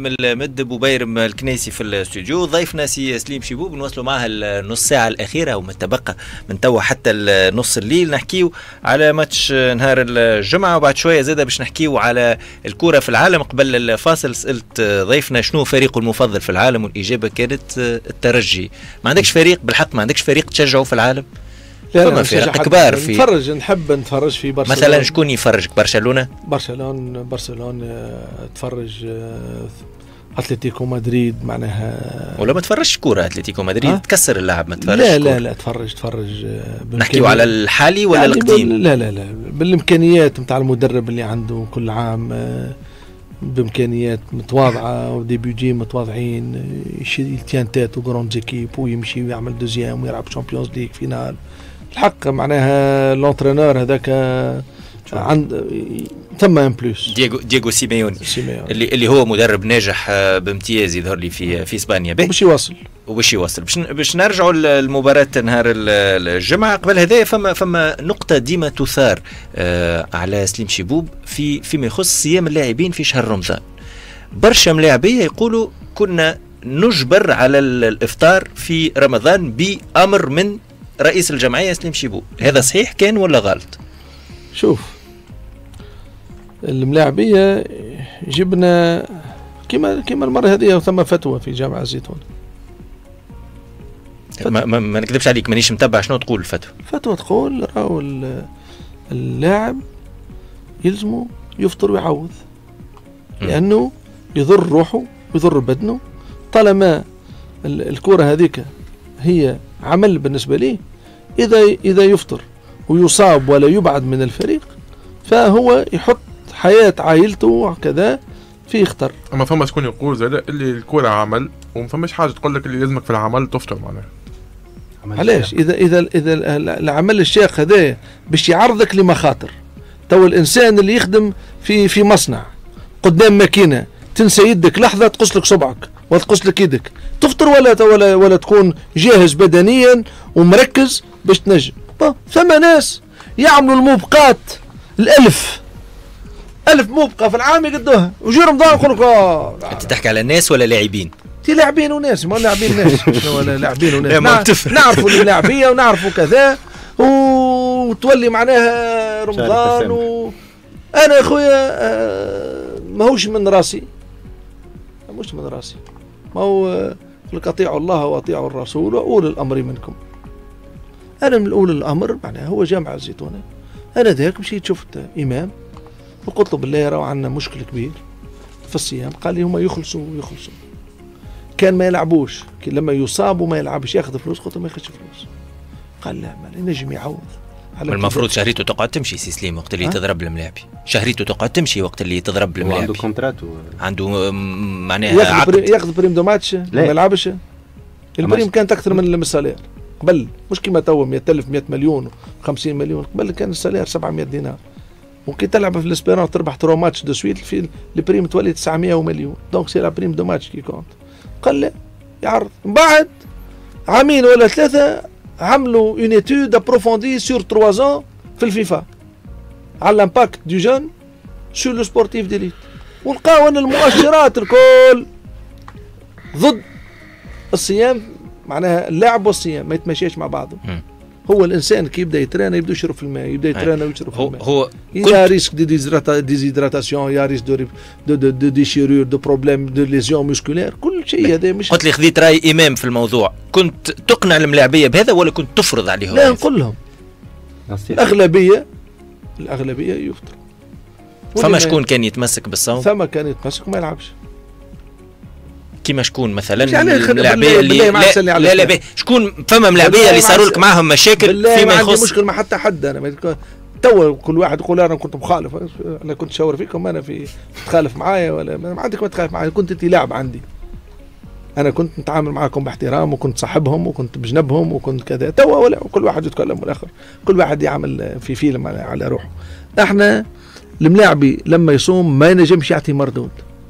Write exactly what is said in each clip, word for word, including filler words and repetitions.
من المدب وبايرم الكنيسي في الاستوديو. ضيفنا سي سليم شيبوب نواصلوا معها النص ساعه الاخيره وما تبقى من توا حتى نص الليل، نحكيو على ماتش نهار الجمعه، وبعد شويه زاده باش نحكيو على الكره في العالم. قبل الفاصل سالت ضيفنا شنو فريقه المفضل في العالم، والاجابه كانت الترجي. ما عندكش فريق بالحق، ما عندكش فريق تشجعه في العالم؟ فما فرق كبار في نتفرج، نحب نتفرج في برشلونه مثلا. شكون يفرجك؟ برشلونه برشلونه برشلونه تفرج اتلتيكو مدريد معناها. ولا ما تفرجش كوره اتلتيكو مدريد تكسر اللعب؟ ما تفرجش؟ لا لا لا تفرج تفرج. نحكيو على الحالي ولا يعني القديم؟ لا لا لا بالامكانيات نتاع المدرب اللي عنده كل عام، بامكانيات متواضعه وديبيوجي متواضعين، يشيل تيان تاتو جراند زيكيب ويمشي ويعمل دوزيام ويلعب شامبيونز ليغ فينال. الحق معناها لونترينور هذاك عند ثم ان بلوس دييغو دييغو سيميوني اللي اللي هو مدرب ناجح بامتياز يظهر لي في في اسبانيا. باش يوصل وباش يوصل باش باش نرجعوا للمباراه نهار الجمعه. قبل هذا فما فما نقطه ديما تثار آه على سليم شيبوب في فيما يخص صيام اللاعبين في شهر رمضان. برشا ملاعبيه يقولوا كنا نجبر على الافطار في رمضان بامر من رئيس الجمعيه سليم شيبوب، هذا صحيح كان ولا غلط؟ شوف الملاعبيه جبنا كما كما المره هذه ثم فتوى في جامعه الزيتون. ما, ما, ما نكذبش عليك مانيش متبع شنو تقول الفتوى. فتوى تقول راهو اللاعب يلزمه يفطر ويعوض، لانه يضر روحه ويضر بدنه. طالما الكره هذيك هي عمل بالنسبه ليه، اذا اذا يفطر ويصاب ولا يبعد من الفريق فهو يحط حياه عائلته وكذا في خطر. اما فما شكون يقول زاد اللي الكره عمل وما فماش حاجه تقول لك اللي لازمك في العمل تفطر معناها. علاش؟ اذا اذا اذا العمل الشاق هذا باش يعرضك لمخاطر. تو الانسان اللي يخدم في في مصنع قدام ماكينه تنسى يدك لحظه تقص لك صبعك وتقص لك يدك، تفطر ولا ولا ولا تكون جاهز بدنيا ومركز باش تنجم؟ ثم ناس يعملوا الموبقات الالف ألف موبقة في العام يقدوها، وجي رمضان يقول لك اه. انت تحكي على الناس ولا لاعبين؟ تي لاعبين وناس، ما لاعبين ناس ولا لاعبين وناس. ما تفرق. نعرفوا اللاعبية ونعرفوا كذا، وتولي معناها رمضان. و... انا اخويا آه ماهوش من راسي، مش من راسي، ما هو لك اطيعوا الله واطيعوا الرسول واولي الامر منكم. انا من اولي الامر معناها هو جامع الزيتونه. انا ذاك مشيت شفت امام وقلت له بالله راهو عندنا مشكل كبير في الصيام. قال لي هما يخلصوا يخلصوا كان ما يلعبوش، لما يصابوا ما يلعبش ياخذ فلوس. قلت له ما ياخذش فلوس. قال لا ما نجم يعوض. المفروض شهريته تقعد تمشي سي سليم وقت اللي تضرب الملاعبي، شهريته تقعد تمشي وقت اللي تضرب الملاعبي. عنده كونترات و... عنده معناها ياخذ بريم ياخذ بريم دو ماتش ما يلعبش. البريم كانت اكثر من السالير قبل، مش كيما تو مئة ألف مئة مليون خمسين مليون. قبل كان السالير سبعمئة دينار، وكي تلعب في الاسبيرون تربح ثلاثة ماتش دو سويت في البريم تولي تسعمئة ومليون. دونك سي لا بريم دو ماتش كي كونت. قال لا يعرض. من بعد عامين ولا ثلاثه عملوا اون ايتود ابروفوندي سور ثلاثة ans في الفيفا على الامباكت دو جون سور لو سبورتيف ديليت، ولقاو ان المؤشرات الكل ضد الصيام. معناها اللعب والصيام ما يتماشيش مع بعضهم. هو الانسان كي يبدا يترانا يبدا يشرب في الماء، يبدا يترانا ويشرب في الماء. هو يا ريسك دي ديزيدراتاسيون، يا ريسك دو دو دو دو ديشيرور دو بروبليم دو ليزيون مسكولير، كل شيء هذا. مش قلت لي خذيت راي امام في الموضوع، كنت تقنع الملاعبيه بهذا ولا كنت تفرض عليهم؟ لا نقول لهم الاغلبيه الاغلبيه يفطر. فما شكون كان يتمسك بالصوم؟ ثم كان يتمسك وما يلعبش. كيما شكون مثلا يعني الملاعبيه اللي لا لا, لا, لا شكون فما ملاعبيه اللي صاروا لك معهم مشاكل فيما يخص؟ ما عندي مشكل مع حتى حد. انا تو كل واحد يقول انا كنت مخالف، انا كنت شاور فيكم، انا في تخالف معايا ولا ما عندك ما تخالف معايا. كنت انت لاعب عندي، انا كنت نتعامل معاكم باحترام وكنت صاحبهم وكنت بجنبهم وكنت كذا. تو ولا كل واحد يتكلم والاخر كل واحد يعمل في فيلم على, على روحه. احنا الملاعبي لما يصوم ما ينجمش يعطي مردود،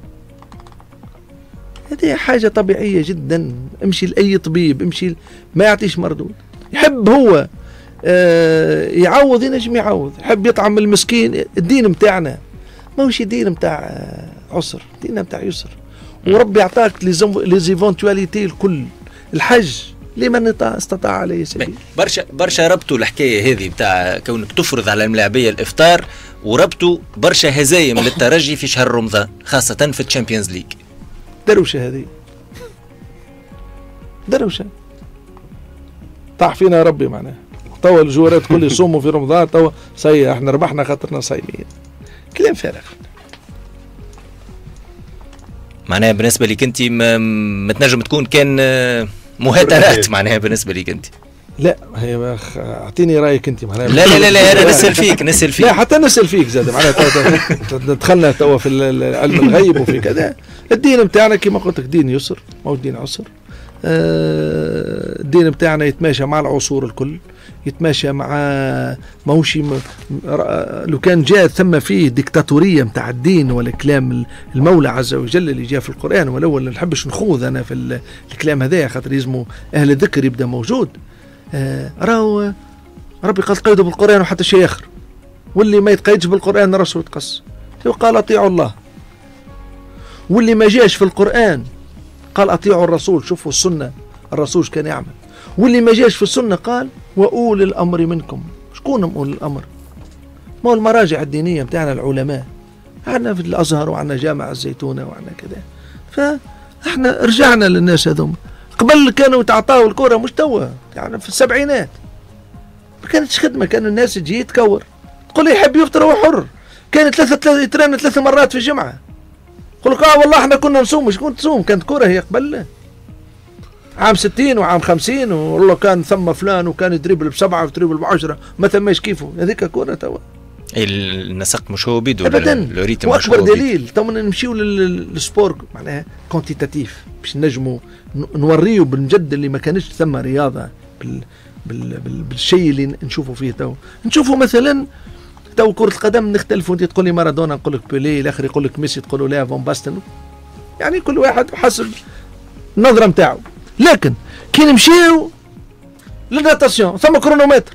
هذه حاجة طبيعية جدا. امشي لأي طبيب، امشي ما يعطيش مردود. يحب هو آه يعوض ينجم يعوض، يحب يطعم المسكين. الدين متاعنا ما هوش دين متاع عسر، ديننا متاع يسر. وربي يعطاك لي زيفونتواليتي الكل. الحج لمن استطاع عليه سبيل. برشا برشا ربطوا الحكايه هذه بتاع كونك تفرض على الملاعبيه الافطار، وربطوا برشا هزايم للترجي في شهر رمضان خاصه في الشامبيونز ليج. دروشه هذه دروشه طاح فينا يا ربي معناها. توا الجوارات كل يصوموا في رمضان، توا سي احنا ربحنا خاطرنا صايمين. كلام فارغ. معناها بالنسبه لك انت ما تنجم تكون كان مهاترات معناها بالنسبه لك انت؟ لا هي اعطيني رايك انت معناها. لا لا لا لا انا نسال فيك نسال فيك. لا حتى نسال فيك زاد معناها دخلنا توا في علم الغيب وفي كذا. الدين نتاعنا كما قلت لك دين يسر، مو دين عسر. الدين بتاعنا يتماشى مع العصور الكل، يتماشى مع ماهوش لو كان جاء ثم فيه ديكتاتوريه نتاع الدين ولا كلام المولى عز وجل اللي جاء في القران. ولو ما نحبش نخوض انا في الكلام هذا خاطر يلزموا اهل الذكر يبدا موجود. راهو ربي قال تقيدوا بالقران وحتى شيء اخر، واللي ما يتقيدش بالقران راسه يتقص. قال اطيعوا الله، واللي ما جاش في القران قال اطيعوا الرسول. شوفوا السنه الرسول كان يعمل. واللي ما جاش في السنه قال واولي الامر منكم. شكون اولي الامر؟ ما هو المراجع الدينيه بتاعنا العلماء، عندنا في الازهر وعندنا جامع الزيتونه وعندنا كذا. فاحنا رجعنا للناس هذوما. قبل كانوا يتعطاوا الكره مش توا، يعني في السبعينات ما كانتش خدمه، كان الناس تجي تكور تقول يحب يفطر هو حر. كانت ثلاثه ثلاثه يترن ثلاث مرات في الجمعه. يقول لك اه والله احنا كنا نصوم. مش كنت تصوم؟ كانت كره هي قبل عام ستين وعام خمسين، والله كان ثم فلان وكان يدريبل بسبعه ويدريبل بعشره، ما ثماش كيفه. هذيك كره توا. النسق مش هو بيدو ابدا. الريتم مش واكبر دليل تو نمشيو للسبور معناها كونتيتاتيف باش نجموا نوريو بالجد اللي ما كانش ثم رياضه بال بال بال بالشيء اللي نشوفوا فيه تو. نشوفوا مثلا تو كرة القدم نختلفوا. انت تقول لي مارادونا نقول لك بيلي، الاخر يقول لك ميسي تقول له لا فون باستن. يعني كل واحد حسب النظره نتاعو. لكن كي نمشيو للناتاسيون ثم كرونومتر.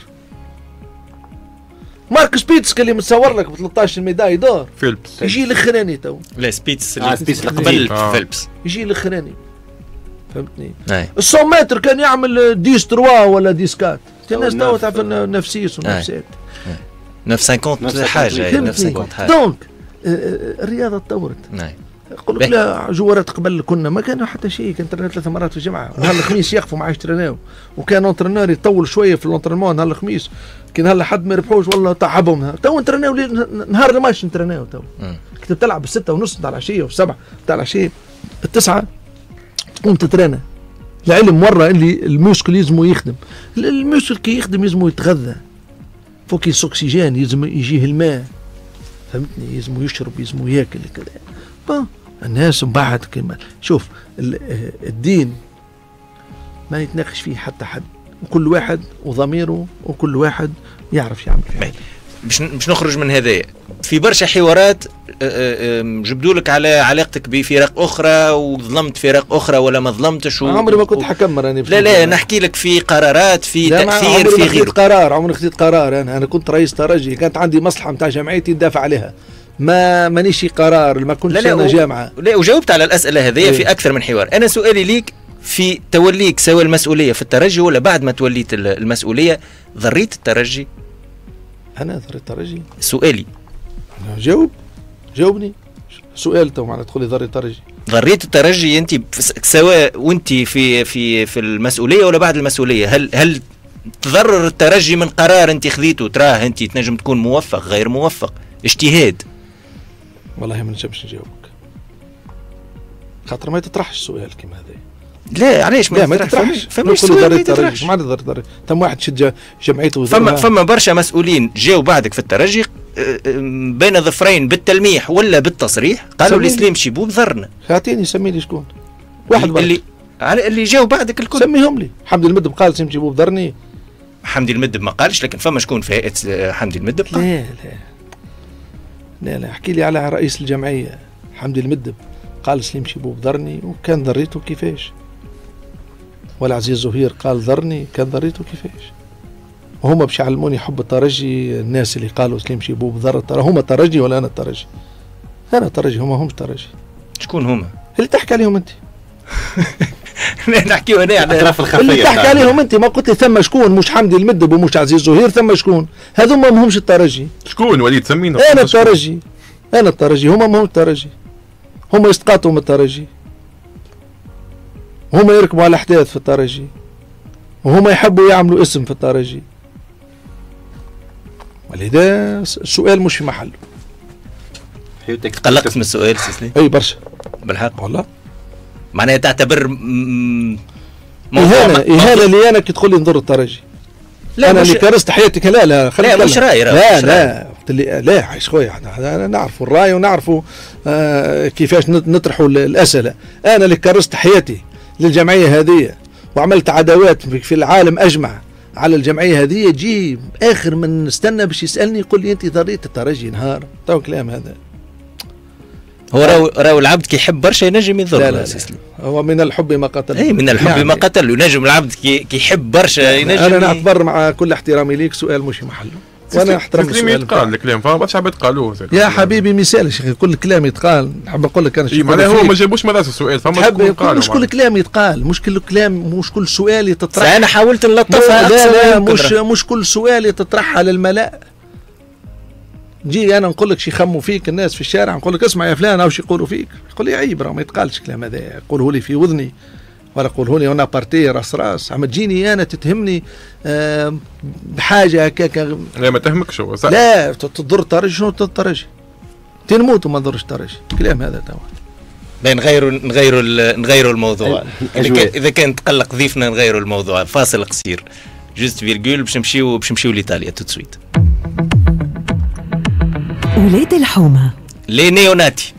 مارك سبيتسك اللي متصور لك ب ثلاثة عشر ميداي دور فيلبس يجي الاخراني تو. لا سبيتس آه سبيتس قبل آه. فيلبس يجي الاخراني. فهمتني؟ اي الصو متر كان يعمل ديس تروا ولا ديس كات. الناس تو تعرف نفسيس ونفسات. نفس خمسين حاجه نفس خمسين حاجه. دونك الرياضه تطورت. نعم. يقول لك لا جوارات قبل كنا ما كانوا حتى شيء. كان ترينا ثلاث مرات في الجمعه، نهار الخميس يقفوا معاش تريناو، وكان اونترينور يطول شويه في الانترينمون نهار الخميس. كي نهار حد ما يربحوش والله تعبهم. تو نتريناو نهار الماتش نتريناو. تو كنت تلعب بالستة ونص تاع العشيه والسبعه تاع العشيه التسعه تقوم تترينا. العلم ورا اللي الموسكل يلزمو يخدم. الموسكل كي يخدم يلزمو يتغذى، فوق يس اكسجين، يلزم يجيه الماء. فهمتني؟ يلزمو يشرب، يلزمو ياكل كذا. الناس من بعد كما شوف الدين ما يتناقش فيه حتى حد، وكل واحد وضميره وكل واحد يعرف يعمل فيه. باش باش نخرج من هذايا في برشا حوارات جبدوا لك على علاقتك بفرق اخرى وظلمت فرق اخرى ولا ما ظلمتش. و... عمري ما كنت حكم راني. لا لا نحكي لك في قرارات في تاثير في غير قرار. عمري خديت قرار. انا انا كنت رئيس ترجي، كانت عندي مصلحه نتاع جمعيتي ندافع عليها. ما مانيش قرار، ما كنتش انا جامعه. لا وجاوبت على الاسئله هذه في اكثر من حوار. انا سؤالي ليك في توليك سواء المسؤوليه في الترجي ولا بعد ما توليت المسؤوليه ضريت الترجي؟ انا ضريت الترجي؟ سؤالي. أنا جاوب جاوبني سؤال تو معناتها تقول لي ضريت الترجي. ضريت الترجي انت سواء وانت في في في المسؤوليه ولا بعد المسؤوليه، هل هل تضرر الترجي من قرار انت خذيته تراه انت تنجم تكون موفق غير موفق اجتهاد؟ والله ما نجمش نجاوبك خاطر ما تطرحش سؤال كيما هذا. لا علاش ما تطرحش؟ فما سؤال ما يتطرحش. ما نقدر ضرر. ثم واحد شد جمعيته. فما فما برشا مسؤولين جاوا بعدك في الترجي بين ظفرين بالتلميح ولا بالتصريح قالوا لي سليم شيبوب ضرنا. خاطيني سمي لي شكون؟ واحد اللي على اللي جاوا بعدك الكل. سميهم لي. حمدي المدب قال سليم شيبوب ضرني. حمدي المدب ما قالش، لكن فما شكون في هيئه حمدي المدب قال. لا لا لا لا احكي لي على رئيس الجمعيه حمدي المدب قال سليم شيبوب ضرني وكان ضريته كيفاش، ولا عزيز زهير قال ضرني كان ضريته كيفاش. وهم باش يعلموني حب الترجي. الناس اللي قالوا سليم شيبوب ضر الترجي هم الترجي ولا انا الترجي؟ انا الترجي هم همش ترجي. شكون هما؟ اللي تحكي عليهم انت. نحكيو هنا على الاطراف الخفيه اللي تحكي عليهم انت. ما قلت لي ثم شكون؟ مش حمدي المدب ومش عزيز زهير، ثم شكون؟ هذوما ما همش الترجي. شكون وليد سمينا؟ انا الترجي، انا الترجي، هما ما هم الترجي، هما يستقاطوا من الترجي، هما يركبوا على الاحداث في الترجي، وهما يحبوا يعملوا اسم في الترجي. ولذا السؤال مش في محله. قلقت من السؤال سيسلي؟ اي برشا بالحق والله. معناها تعتبر إهانة إهانة لي أنا كي تقول لي نضر الترجي. لا أنا اللي كرست حياتك. لا لا لا مش رأي لا لا قلت لي لا عايش خويا احنا نعرفوا الرأي ونعرفوا آه كيفاش نطرحوا الأسئلة. أنا اللي كرست حياتي للجمعية هذه وعملت عداوات في العالم أجمع على الجمعية هذه. جي آخر من نستنى باش يسألني يقول لي أنت ضريت الترجي نهار. تو كلام هذا. هو راهو راهو العبد كي يحب برشا ينجم يضر. لا لا, لا هو من الحب ما قتل. اي من الحب يعني ما قتل. ينجم العبد كي كي يحب برشا ينجم. انا نعتبر مع كل احترامي ليك سؤال مش محله، وانا احترم السؤال. يتقال الكلام فما برشا عباد قالوه يا حبيبي مثال يا شيخ. كل كلام يتقال نحب نقول لك انا شي معناها هو ما جابوش مدرسه السؤال فما شكون قال. مش كل كلام يتقال، مش كل كلام، مش كل سؤال يتطرح. انا حاولت نلطفها. لا لا مش مش كل سؤال يتطرح على الملأ. جي انا نقول لك شي يخموا فيك الناس في الشارع، نقول لك اسمع يا فلان واش يقولوا فيك، يقول لي عيب راه ما يتقالش الكلام هذا، يقوله لي في وذني ولا يقوله لي وانا بارتي راس راس. اما تجيني انا تتهمني آه بحاجه هكاك. لا ما تهمكش هو صح. لا تضر الترجي. شنو الترجي؟ تنموت وما نضرش الترجي. الكلام هذا توا. لا نغيروا نغيروا نغيروا الموضوع. اذا كان تقلق ضيفنا نغيروا الموضوع. فاصل قصير جوست فيرجول باش نمشيو باش نمشيو لايطاليا تو سويت. ولاد الحومة لي نيوناتي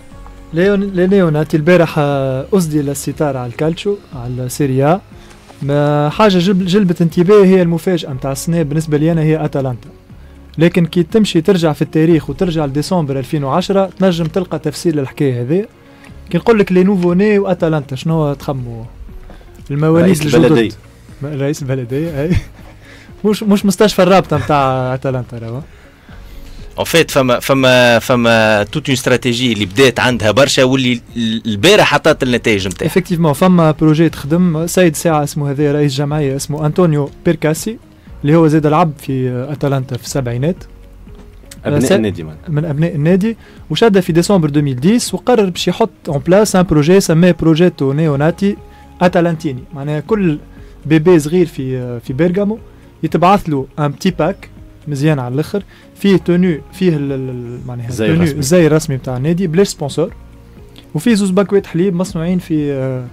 لي نيوناتي البارح أسدي الستار على الكالتشو على سيريا. ما حاجة جلب جلبت انتباهي هي المفاجأة متاع السنة بالنسبة لي أنا هي أتلانتا. لكن كي تمشي ترجع في التاريخ وترجع لديسمبر ألفين وعشرة تنجم تلقى تفسير للحكاية هذه. كي نقول لك لي نوفو ني وأتلانتا شنو تخموا؟ المواليد الجدد. رئيس البلدية أي مش مش مستشفى الرابطة متاع أتلانتا راه. En fait فما فما فما توت اون استراتيجي اللي بدات عندها برشا واللي البارح حطت النتائج نتاعها. افكتيفمون فما بروجي تخدم سيد ساعه اسمه هذا رئيس جمعيه اسمه انطونيو بيركاسي اللي هو زاد العب في اتلانتا في السبعينات. ابناء النادي من, من ابناء النادي وشاد في ديسمبر ألفين وعشرة وقرر باش يحط اون بلاس ان بروجي سماه بروجيتو نيوناتي اتلانتيني. معناها كل بيبي صغير في في بيرغامو يتبعث له ان بتي باك مزيان على الاخر فيه تونو فيه معناها تونو زي الرسمي بتاع النادي بلاش سبونسور وفيه زوز باكوات حليب مصنوعين في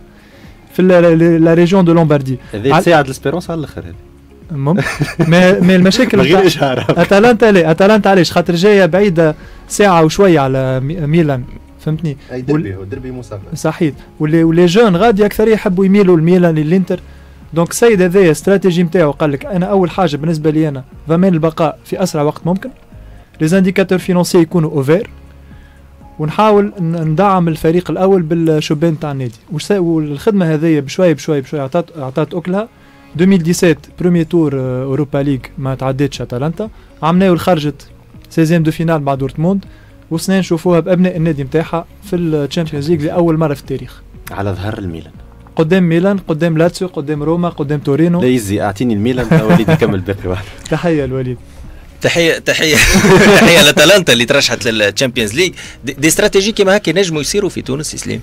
في لا ريجيون دو لومباردي. هذا تساعد الاسبيرونس على الاخر هذه. ممكن ما ما المشاكل غير اشهار. اتلانتا لا اتلانتا علاش خاطر جايه بعيده ساعه وشويه على ميلان فهمتني. اي دربي هو دربي مسافر صحيح. واللي ولي جون غادي اكثر يحبوا يميلوا لميلان للانتر. دونك السيد هذايا استراتيجي نتاعو قال لك انا اول حاجه بالنسبه لي انا ضمان البقاء في اسرع وقت ممكن. لي زانديكاتور فينانسي يكونوا اوفير ونحاول ندعم الفريق الاول بالشبان تاع النادي. والخدمه هذيا بشوي بشوي بشوي عطات عطات اكلها. ألفين وسبعطاش بريمير تور اوروبا ليغ ما تعدتش اتلانتا. عملناو خرجت سيزيام دو فينال مع دورتموند وسنين نشوفوها بابناء النادي نتاعها في الشامبيونز ليغ لاول مره في التاريخ على ظهر الميلان قدام ميلان قدام لاتسيو قدام روما قدام تورينو. لا يزي اعطيني الميلان وليد يكمل باقي واحد. تحيه الوليد. تحيه تحيه تحيه لاتلانتا اللي ترشحت للتشامبيونز ليغ. دي, دي استراتيجي كيما هكا نجموا يصيروا في تونس اسلام.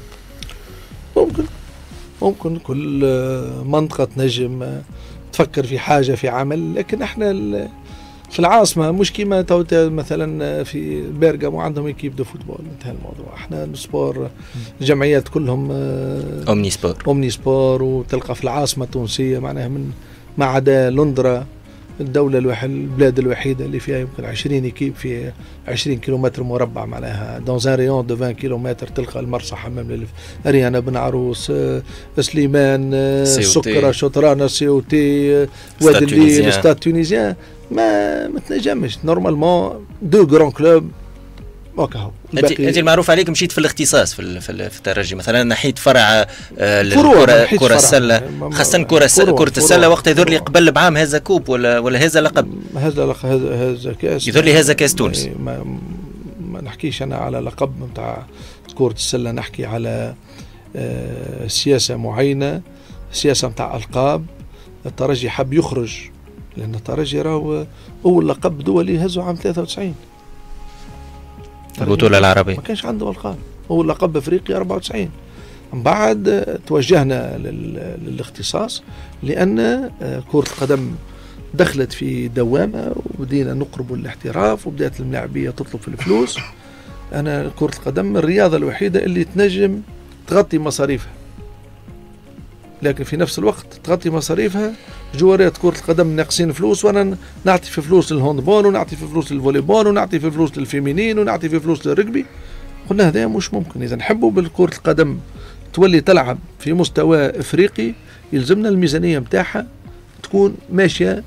ممكن ممكن كل منطقه تنجم تفكر في حاجه في عمل. لكن احنا في العاصمه مش كيما مثلا في بيرغامو عندهم ايكيب دو فوتبول انتهى الموضوع. احنا السبور الجمعيات كلهم اومني سبور اومني سبور وتلقى في العاصمه التونسيه معناها من ما عدا لندرا الدولة الوحيدة البلاد الوحيدة اللي فيها يمكن عشرين ايكيب في عشرين كيلومتر مربع معناها دون ان ريون دو عشرين كيلومتر تلقى المرسى حمام للف أريانا بن عروس سليمان السكرة شطرانة سيوتي وادي الليل الستاد تونيزيان. ما ما تنجمش نورمالمون دو غران كلوب هكا. انت انت المعروف عليك مشيت في الاختصاص في في الترجي مثلا نحيت فرع الكره كره السله خاصه كره كره السله وقت يظهر لي قبل بعام هذا كوب ولا ولا هذا لقب هذا لقب هذا كاس يظهر لي هذا كاس تونس. ما, ما نحكيش انا على لقب نتاع كره السله نحكي على آه سياسة معينة، سياسة متاع ألقاب. الترجي حب يخرج، لأن الترجي راهو أول لقب دولي هزه عام ثلاثة وتسعين البطولة العربية، ما كانش عنده ألقاب، أول لقب أفريقيا أربعة وتسعين. من بعد توجهنا للاختصاص، لأن كرة القدم دخلت في دوامة وبدينا نقرب الاحتراف وبدأت الملاعبية تطلب في الفلوس. أنا كرة القدم الرياضة الوحيدة اللي تنجم تغطي مصاريفها، لكن في نفس الوقت تغطي مصاريفها جوارات كرة القدم ناقصين فلوس، وانا نعطي في فلوس للهاندبول ونعطي في فلوس للفوليبول ونعطي في فلوس للفيمينين ونعطي في فلوس للرجبي. قلنا هذا مش ممكن. إذا نحبوا بالكرة القدم تولي تلعب في مستوى إفريقي، يلزمنا الميزانية متاعها تكون ماشية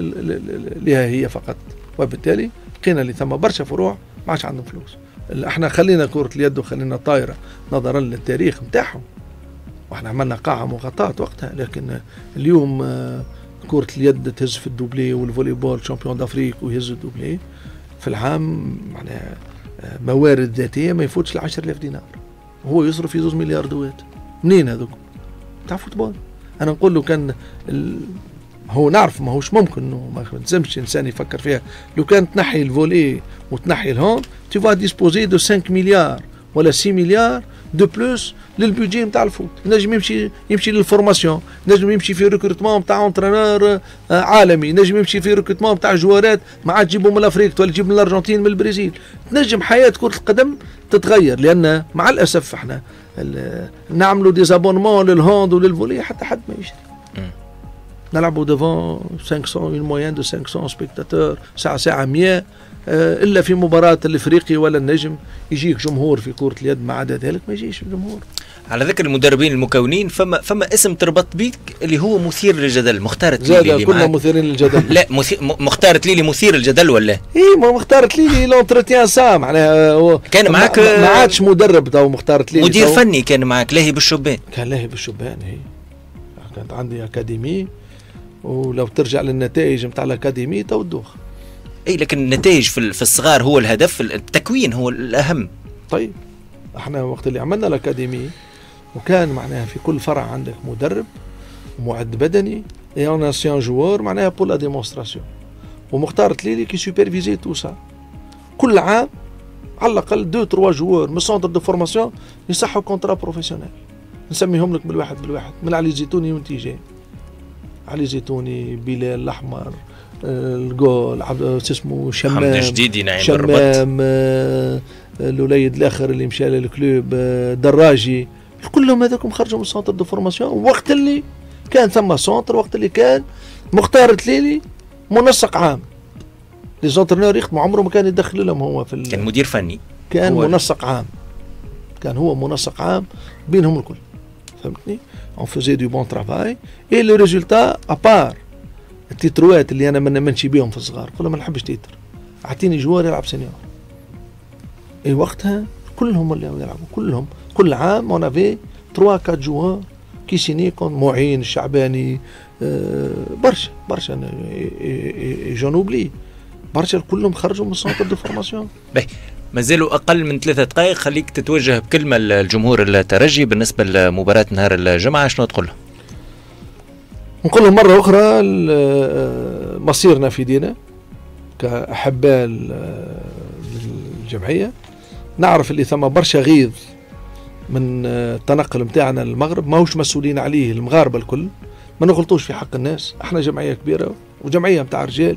لها هي فقط، وبالتالي لقينا اللي ثم برشا فروع ما عادش عندهم فلوس. احنا خلينا كرة اليد وخلينا الطايرة نظرا للتاريخ متاعهم، واحنا عملنا قاعة مغطاة وقتها، لكن اليوم كرة اليد تهز في الدوبلي والفوليبول شامبيون دافريك ويهز الدوبلي في العام، معناها موارد ذاتية ما يفوتش العشر آلاف دينار، هو يصرف في زوز مليار دوات. منين هذوك؟ تاع فوتبول. انا نقول له كان ال... هو نعرف ما هوش ممكن انه ما لازمش انسان يفكر فيها. لو كان تنحي الفولي وتنحي الهون tu vas disposer de cinq مليار ولا ستة مليار دو بلوس للبيجي نتاع الفوت. نجم يمشي يمشي للفورماسيون، نجم يمشي في ريكروتمون نتاع انترينور عالمي، نجم يمشي في ريكروتمون نتاع جوارات ما عاد تجيبهم من افريقيا ولا تجيب من الارجنتين من البرازيل. تنجم حياه كره القدم تتغير، لان مع الاسف احنا نعملوا ديزابونمون للهوند وللفولي حتى حد ما يشتري. نلعبوا ديفون خمسمية اون موين دو خمسمية سبيكتاتور ساعه ساعه مية، الا في مباراه الافريقي ولا النجم يجيك جمهور. في كره اليد ما عدا ذلك ما يجيش الجمهور. على ذكر المدربين المكونين، فما فما اسم تربط بيك اللي هو مثير للجدل، مختار تليلي. زاد كلنا مثيرين للجدل. لا مختار تليلي مثير الجدل ولا؟ اي ما مختار تليلي لونتروتيان سا معناها كان معك ما عادش مدرب تو مختار تليلي، مدير فني كان معك لاهي بالشبان. كان لاهي بالشبان. هي كانت عندي اكاديمي، ولو ترجع للنتائج نتاع الاكاديمي تو الدوخ. اي لكن النتائج في في الصغار هو الهدف، التكوين هو الاهم. طيب احنا وقت اللي عملنا الاكاديمي وكان معناها في كل فرع عندك مدرب ومعد بدني اي اون اسيان جوار معناها بور لا ديمونستراسيون، ومختار تليلي كي سوبرفيزي تو سا. كل عام على الاقل دو تروا جوار من سونتر دو فورماسيون يصحوا كونترا بروفيسيونيل، نسميهم لك بالواحد بالواحد، من علي زيتوني وانت جاي. علي زيتوني، بلال الاحمر، الجول عبد اسمه شمام، حمد جديدي، نعيم شمام، الوليد الاخر اللي مشى للكلوب، دراجي، كلهم هذاكم خرجوا من سونتر دو فورماسيون وقت اللي كان ثم سونتر، وقت اللي كان مختار تليلي منسق عام. لي زونترينور يخدموا عمره ما كان يدخل لهم هو في كان مدير فني، كان منسق عام، كان هو منسق عام بينهم الكل. فهمتني؟ on faisait du bon travail et le résultat à part التيتروات اللي انا ما نمنش بيهم في الصغار، قلنا ما نحبش تيتر، اعطيني جوار يلعب سينيور. اي وقتها كلهم اللي يلعبوا كلهم كل عام on avait trois quatre جوار كي سيني كون معين الشعباني، آه برشا برشا جون اوبلي برشا كلهم خرجوا من السونتر دو فورماسيون. مازالوا أقل من ثلاثة دقائق، خليك تتوجه بكلمة للجمهور الترجي بالنسبة لمباراة نهار الجمعة، شنو تقول لهم؟ نقول لهم مرة أخرى مصيرنا في دينا كأحباء الجمعية. نعرف اللي ثم برشا غيظ من التنقل متاعنا للمغرب، ماهوش مسؤولين عليه المغاربة الكل، ما نغلطوش في حق الناس. احنا جمعية كبيرة وجمعية متاع رجال،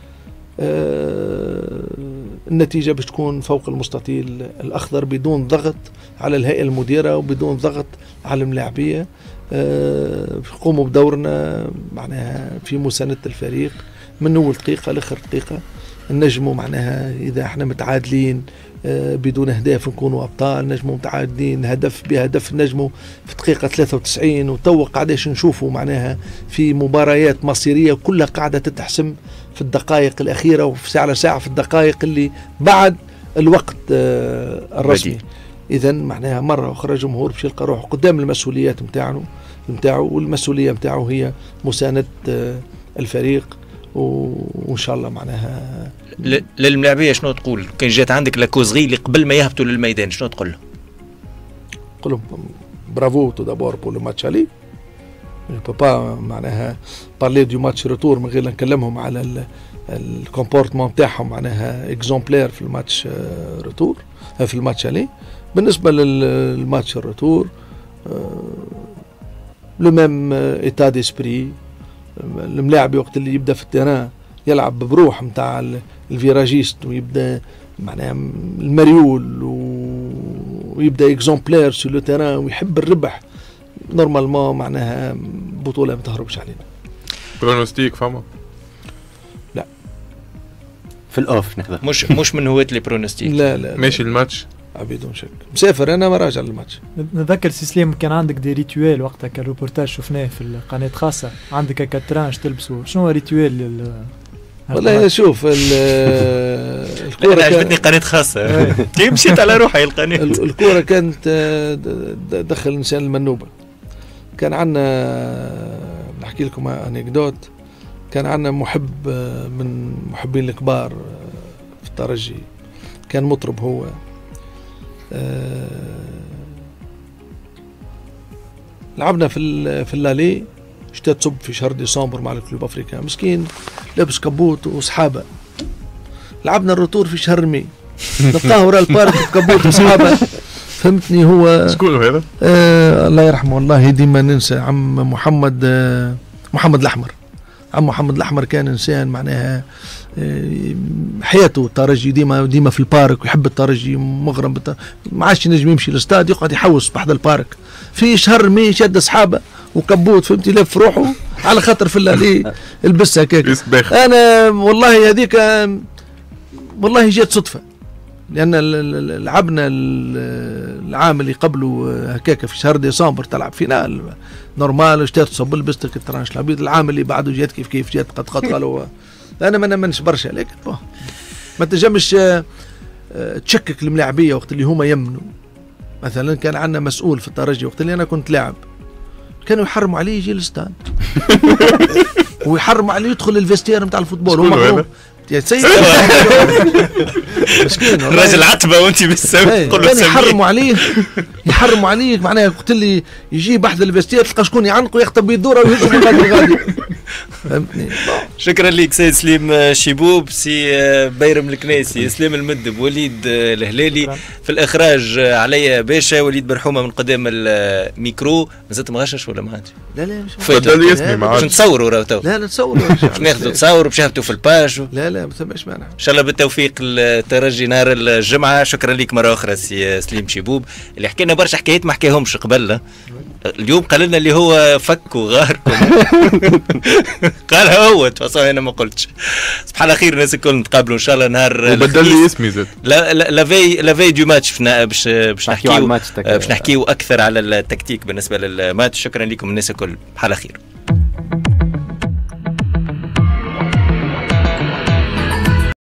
أه النتيجة باش تكون فوق المستطيل الأخضر بدون ضغط على الهيئة المديرة وبدون ضغط على الملاعبية. أه قوموا بدورنا معناها في مساندة الفريق من أول دقيقة لآخر دقيقة. نجموا معناها إذا احنا متعادلين أه بدون أهداف نكونوا أبطال، نجموا متعادلين هدف بهدف نجموا في دقيقة ثلاثة وتسعين. وتو قاعداش نشوفوا معناها في مباريات مصيرية كلها قاعدة تتحسم في الدقائق الأخيرة وفي ساعة ساعة في الدقائق اللي بعد الوقت الرسمي. إذا معناها مرة أخرى جمهور باش يلقى روحه قدام المسؤوليات متاعه متاعه والمسؤولية متاعه هي مساندة الفريق، وإن شاء الله معناها. للملاعبية شنو تقول؟ كان جات عندك لاكوزغي اللي قبل ما يهبطوا للميدان شنو تقول له؟ نقول لهم برافو تو دابور بور لو ماتش الي. جو با معناها بارلي دو ماتش روتور من غير لا نكلمهم على الكومبورتمون تاعهم معناها اكزومبلير في الماتش روتور في الماتش الي. بالنسبه للماتش الروتور لو ميم ايتا ديسبري. الملاعب وقت اللي يبدا في التيران يلعب بروح نتاع الفيراجيست ويبدا معناها المريول ويبدا اكزومبلير سو لو تيران ويحب الربح نورمالمون معناها بطوله ما تهربش علينا. برونوستيك فما؟ لا في الاوف ناخذها. مش مش من هواة لي برونوستيك. لا لا ماشي الماتش بدون شك. مسافر انا ما راجع للماتش. نتذكر سي سليم كان عندك دي ريتويل وقتها كان الروبورتاج شفناه في القناه خاصه، عندك كاترانج تلبسوا، شنو هو ريتويل لل والله شوف الكوره عجبتني قناه خاصه كي مشيت على روحي القناه. الكوره كانت دخل انسان المنوبه. كان عندنا نحكي لكم انكدوت، كان عندنا محب من محبين الكبار في الترجي، كان مطرب هو. أه لعبنا في في اللالي شتا تصب في شهر ديسمبر مع الكلوب افريكان، مسكين لابس كبوت وصحابه. لعبنا الروتور في شهر مي، نلقاه ورا البارك بكبوت وصحابه. فهمتني هو شكون هذا؟ آه الله يرحمه والله ديما ننسى. عم محمد آه محمد الاحمر. عم محمد الاحمر كان انسان معناها حياته الترجي، ديما ديما في البارك ويحب الترجي، مغرم بالترجي. ما عادش ينجم يمشي للاستاد، يقعد يحوس بحذا البارك. في شهر مي شد اصحابه وكبوت فهمتي لف روحه على خاطر في الليل لبسها هكاك. انا والله هذيك والله جات صدفه، لان لعبنا العام اللي قبله هكاك في شهر ديسمبر تلعب فينال نورمال، اشتريت صب لبست الترانش العبيد. العام اللي بعده جات كيف كيف جات قد قد قالوا انا ما نمنش برشا، لكن ما تنجمش تشكك الملاعبيه وقت اللي هما يمنوا. مثلا كان عندنا مسؤول في الترجي وقت اللي انا كنت لاعب، كانوا يحرموا عليه يجي الاستاد ويحرموا عليه يدخل الفيستير نتاع الفوتبول. هما يا سيد مسكين راجل عتبه وانت بالسبب كان يحرموا عليه يحرموا عليك معناها قلت لي يجي بحث الفيستير تلقى شكون يعنقه يخطب بيدوره ويهزم الغادي غادي. فهمتني. شكرا لك سيد سليم شيبوب، سي بيرم الكنيسي، سليم المدب، وليد الهلالي في الاخراج، عليا باشا، وليد برحومه من قدام الميكرو. مازلت مغشش ولا ما عادش؟ لا لا مش بدل اسمي ما عادش. باش نتصوروا راهو تو. لا لا نتصوروا باش ناخذوا تصور باش نهبطوا في الباج. لا لا ما ثماش مانع. ان شاء الله بالتوفيق الترجي نهار الجمعه. شكرا لك مره اخرى سي سليم شيبوب اللي حكينا برشا حكايات ما حكاهمش قبل. اليوم قال لنا اللي هو فك وغاركم قالها هو تفصل، انا ما قلتش. صباح الخير الناس الكل، نتقابلوا ان شاء الله نهار وبدل لي اسمي زاد. لا لا لافي لافي دو ماتش باش باش نحكيو باش نحكيو اكثر على التكتيك بالنسبه للماتش. شكرا لكم الناس الكل، بحال خير.